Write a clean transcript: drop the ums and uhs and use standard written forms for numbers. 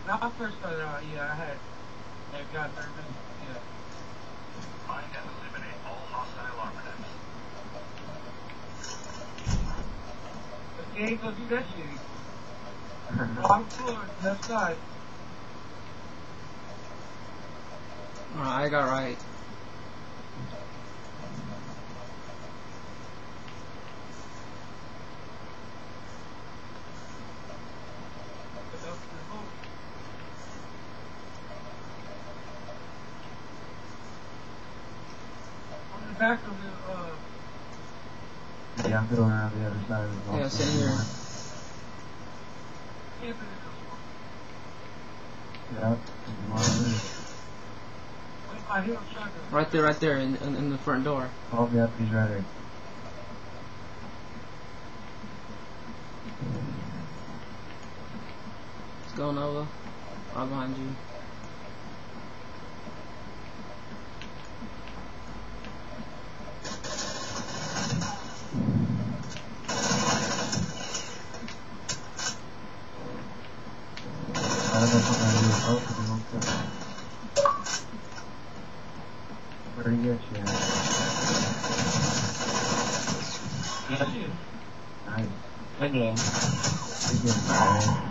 When I first started out, yeah, I got nervous. Yeah. Find and eliminate all hostile operatives. But they ain't gonna do that shit. Wrong floor, left side. Alright, I got right. On the back of the, Yeah, I'm going around the other side of the Yeah, same here. camping in Yeah. I hear him shotgun. Right there, in the front door. Oh, yep, he's right there. Let's go, Nova. Right behind you. I don't know if I'm gonna do both of them. Where do you get you at? Yeah. Nice. Okay. Good game.